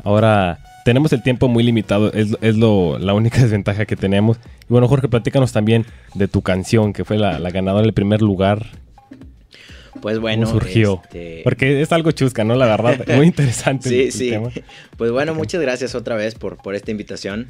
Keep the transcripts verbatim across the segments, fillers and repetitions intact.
Ahora tenemos el tiempo muy limitado, es, es lo, la única desventaja que tenemos. Y bueno, Jorge, platícanos también de tu canción, que fue la, la ganadora del primer lugar. Pues bueno, ¿cómo surgió? Este... Porque es algo chusca, ¿no? La verdad, muy interesante. Sí, el, el sí. tema. Pues bueno, muchas gracias otra vez por, por esta invitación.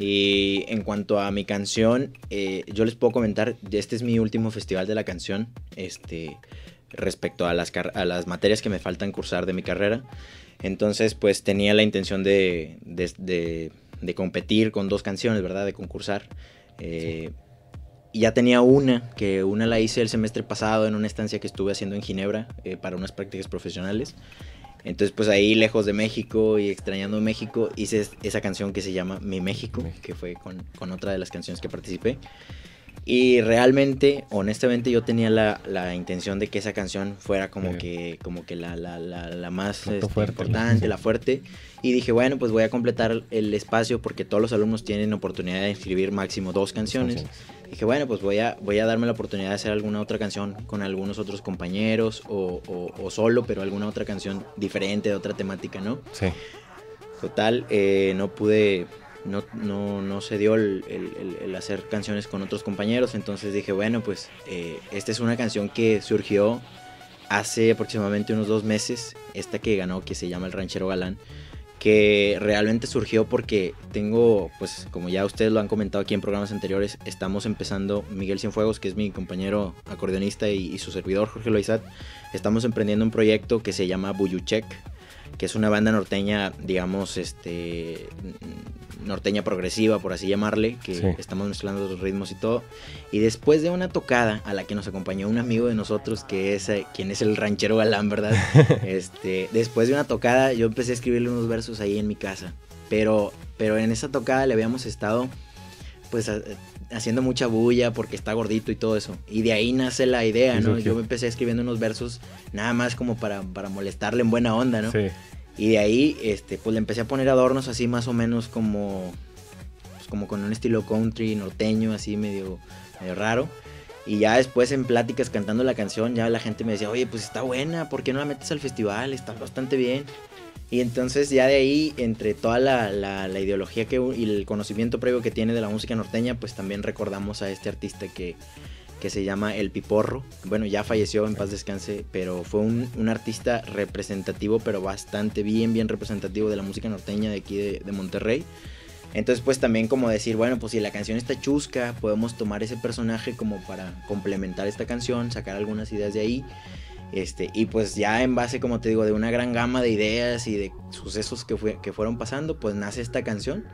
Y en cuanto a mi canción, eh, yo les puedo comentar, este es mi último festival de la canción, este, respecto a las, a las materias que me faltan cursar de mi carrera. Entonces, pues tenía la intención de, de, de, de competir con dos canciones, ¿verdad? De concursar. Eh, sí. Y ya tenía una, que una la hice el semestre pasado en una estancia que estuve haciendo en Ginebra eh, para unas prácticas profesionales. Entonces, pues ahí, lejos de México y extrañando México, hice esa canción que se llama Mi México, México. que fue con, con otra de las canciones que participé. Y realmente, honestamente, yo tenía la, la intención de que esa canción fuera como sí. que, como que la, la, la, la más este, fuerte, importante, la fuerte. Y dije, bueno, pues voy a completar el espacio porque todos los alumnos tienen oportunidad de escribir máximo dos canciones. canciones. Dije, bueno, pues voy a, voy a darme la oportunidad de hacer alguna otra canción con algunos otros compañeros o, o, o solo, pero alguna otra canción diferente, de otra temática, ¿no? Sí. Total, eh, no pude... No, no, no se dio el, el, el hacer canciones con otros compañeros. Entonces dije, bueno, pues eh, esta es una canción que surgió hace aproximadamente unos dos meses. Esta que ganó, que se llama El Ranchero Galán, que realmente surgió porque tengo, pues como ya ustedes lo han comentado aquí en programas anteriores, estamos empezando, Miguel Cienfuegos, que es mi compañero acordeonista, y, y su servidor Jorge Loizat, estamos emprendiendo un proyecto que se llama Buyuchek, que es una banda norteña, digamos, este... norteña progresiva, por así llamarle, que sí. estamos mezclando los ritmos y todo. Y después de una tocada a la que nos acompañó un amigo de nosotros, que es eh, quien es el Ranchero Galán, ¿verdad? este, después de una tocada yo empecé a escribirle unos versos ahí en mi casa, pero, pero en esa tocada le habíamos estado pues a, haciendo mucha bulla porque está gordito y todo eso, y de ahí nace la idea, ¿no? Yo me empecé escribiendo unos versos nada más como para, para molestarle en buena onda, ¿no? Sí. Y de ahí, este, pues le empecé a poner adornos así más o menos como, pues como con un estilo country, norteño, así medio, medio raro. Y ya después en pláticas cantando la canción, ya la gente me decía, oye, pues está buena, ¿por qué no la metes al festival? Está bastante bien. Y entonces ya de ahí, entre toda la, la, la ideología que, y el conocimiento previo que tiene de la música norteña, pues también recordamos a este artista que... que se llama El Piporro. Bueno, ya falleció, en paz descanse, pero fue un, un artista representativo, pero bastante bien, bien representativo de la música norteña de aquí de, de Monterrey. Entonces, pues también como decir, bueno, pues si la canción está chusca, podemos tomar ese personaje como para complementar esta canción, sacar algunas ideas de ahí. Este, y pues ya en base, como te digo, de una gran gama de ideas y de sucesos que, fue, que fueron pasando, pues nace esta canción.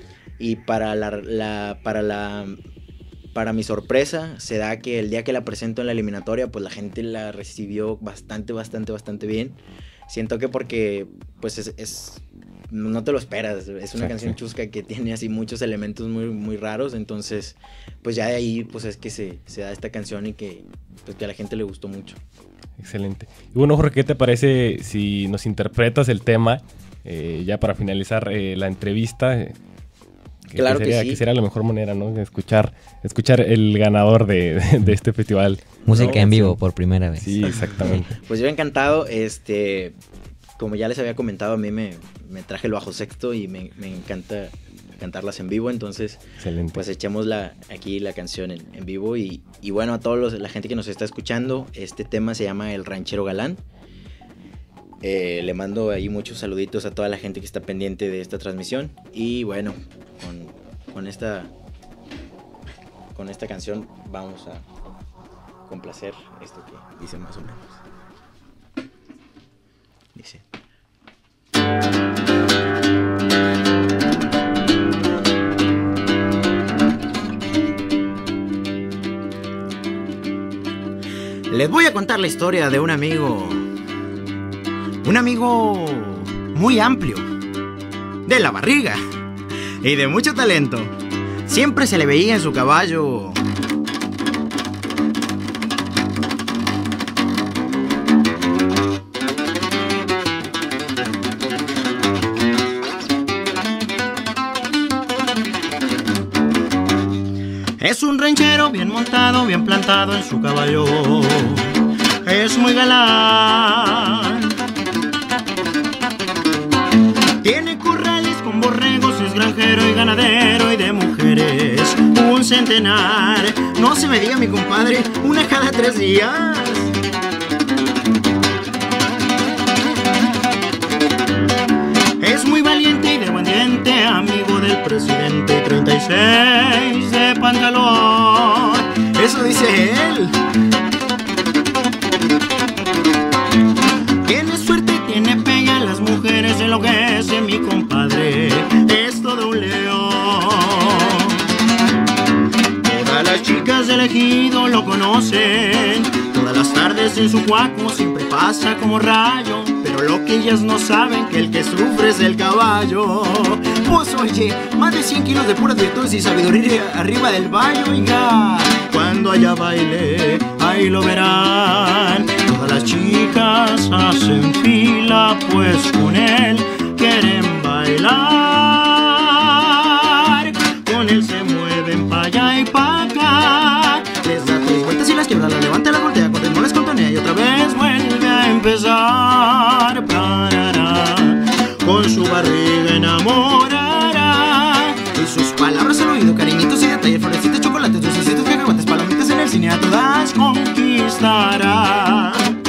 Y para la... la para la Para mi sorpresa, se da que el día que la presento en la eliminatoria, pues la gente la recibió bastante, bastante, bastante bien. Siento que porque, pues es, es no te lo esperas, es una sí, canción sí. chusca que tiene así muchos elementos muy, muy raros. Entonces, pues ya de ahí, pues es que se, se da esta canción y que, pues que a la gente le gustó mucho. Excelente. Y bueno, Jorge, ¿qué te parece si nos interpretas el tema eh, ya para finalizar eh, la entrevista? Eh, Que claro que, sería, que sí. Que será la mejor manera, ¿no? De escuchar, escuchar el ganador de, de, de este festival. Música no, en vivo sí. por primera vez. Sí, exactamente. Pues yo encantado, este, como ya les había comentado, a mí me, me traje el bajo sexto y me, me encanta cantarlas en vivo, entonces Excelente. Pues echemos la, aquí la canción en, en vivo y, y bueno, a toda la gente que nos está escuchando, este tema se llama El Ranchero Galán. Eh, le mando ahí muchos saluditos a toda la gente que está pendiente de esta transmisión y bueno, con, con esta con esta canción vamos a complacer esto que dice más o menos. Dice: les voy a contar la historia de un amigo. Un amigo muy amplio, de la barriga y de mucho talento. Siempre se le veía en su caballo es un ranchero bien montado, bien plantado en su caballo. Es muy galán. Tiene currículum granjero y ganadero y de mujeres un centenar. No se me diga, mi compadre, una cada tres días. Es muy valiente y de buen diente, amigo del presidente, treinta y seis de pantalón. Eso dice él. Tiene suerte y tiene pega, las mujeres enloquece, mi compadre es todo un león. Todas las chicas del ejido lo conocen, todas las tardes en su cuaco siempre pasa como rayo. Pero lo que ellas no saben, que el que sufre es el caballo. Pues oye, más de cien kilos de puras virtudes y sabiduría arriba del baño, oiga. Cuando haya baile, ahí lo verán. Todas las chicas hacen fila, pues con él quieren bailar. Con él se mueven pa' allá y pa' acá. Les da tres vueltas y las quiebra, las levanta, las voltea, con ritmo les contonea y otra vez vuelve a empezar. Parará, con su barriga enamorará y sus palabras al oído, cariñitos y detalles, florecitas, chocolates, dulcecitos, cacahuates, palomitas en el cine, a todas conquistará.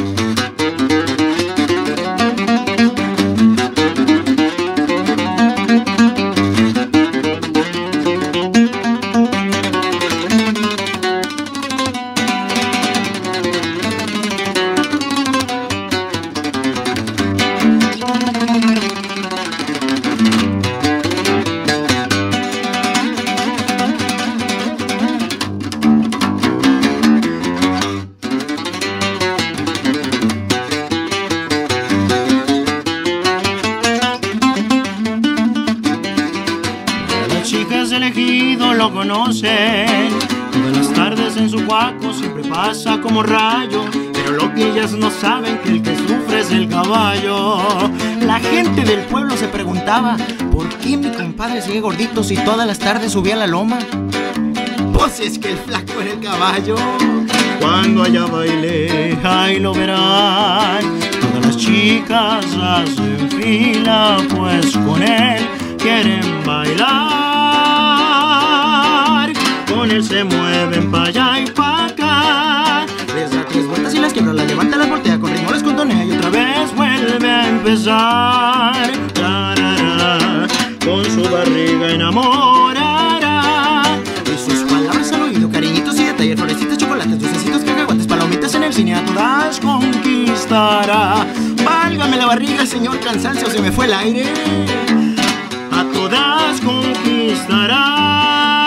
Lo conocen, todas las tardes en su cuaco siempre pasa como rayo. Pero lo que ellas no saben, que el que sufre es el caballo. La gente del pueblo se preguntaba, ¿por qué mi compadre sigue gordito si todas las tardes subía a la loma? Pues es que el flaco era el caballo. Cuando haya baile, ahí lo verán. Todas las chicas hacen fila, pues con él quieren bailar. Con él se mueven pa' allá y pa' acá. Les da tres vueltas y las quiebra, las levanta, las voltea, con ritmo les contonea y otra vez vuelve a empezar. Tarara, con su barriga enamorará y sus palabras al oído, cariñitos y detalles, florecitas, chocolates, dulcecitos, cacahuates, palomitas en el cine, a todas conquistará. Válgame la barriga, señor cansancio, se me fue el aire. A todas conquistará.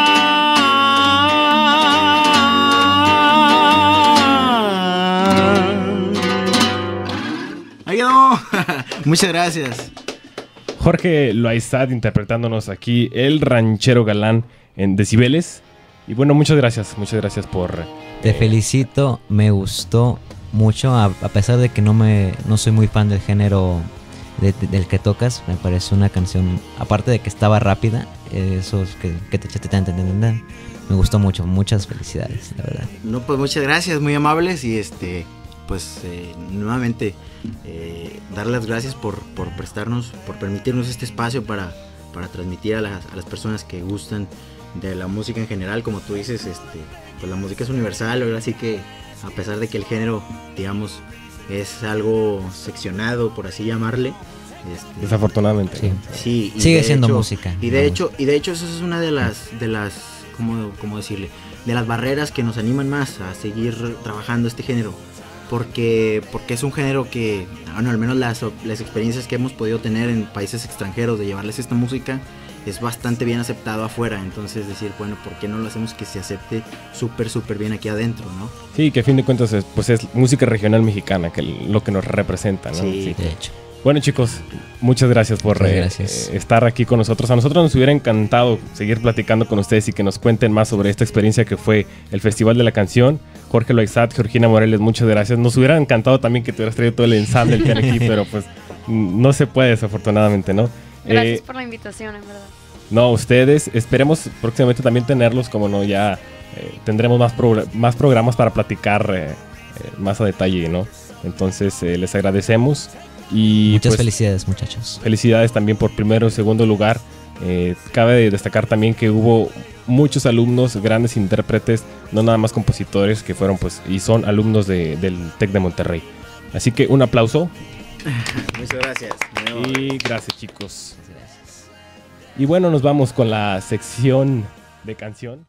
Muchas gracias. Jorge Loaizad interpretándonos aquí el ranchero galán en Decibeles. Y bueno, muchas gracias, muchas gracias por... Te eh, felicito, me gustó mucho, a, a pesar de que no me no soy muy fan del género de, de, del que tocas. Me pareció una canción, aparte de que estaba rápida, esos que, que te echaste tan, tan, tan, tan, me gustó mucho, muchas felicidades, la verdad. No, pues muchas gracias, muy amables y este... pues eh, nuevamente eh, dar las gracias por, por prestarnos, por permitirnos este espacio para, para transmitir a las, a las personas que gustan de la música en general. Como tú dices, este, pues la música es universal, ¿verdad? Así que a pesar de que el género, digamos, es algo seccionado, por así llamarle, este, desafortunadamente. Sí, sí y sigue siendo hecho, música. Y de hecho, y de hecho eso es una de las, de las, ¿cómo, cómo decirle? De las barreras que nos animan más a seguir trabajando este género. Porque, porque es un género que, bueno, al menos las, las experiencias que hemos podido tener en países extranjeros de llevarles esta música es bastante bien aceptado afuera. Entonces decir, bueno, ¿por qué no lo hacemos que se acepte súper, súper bien aquí adentro, no? Sí, que a fin de cuentas es, pues es música regional mexicana, que lo que nos representa, ¿no? Sí, sí. De hecho. Bueno, chicos, muchas gracias por muchas gracias. Eh, estar aquí con nosotros. A nosotros nos hubiera encantado seguir platicando con ustedes y que nos cuenten más sobre esta experiencia que fue el Festival de la Canción. Jorge Loaizad, Georgina Moreles, muchas gracias. Nos hubiera encantado también que te hubieras traído todo el ensamble del piano aquí, pero pues no se puede, desafortunadamente, ¿no? Gracias eh, por la invitación, en verdad. No, ustedes, esperemos próximamente también tenerlos, como no, ya eh, tendremos más, progr- más programas para platicar eh, eh, más a detalle, ¿no? Entonces, eh, les agradecemos. Y muchas pues, felicidades, muchachos. Felicidades también por primero y segundo lugar Eh, cabe destacar también que hubo muchos alumnos, grandes intérpretes, no nada más compositores, que fueron pues y son alumnos de, del TEC de Monterrey. Así que un aplauso. Muchas gracias. Y gracias, chicos. Y bueno, nos vamos con la sección de canción.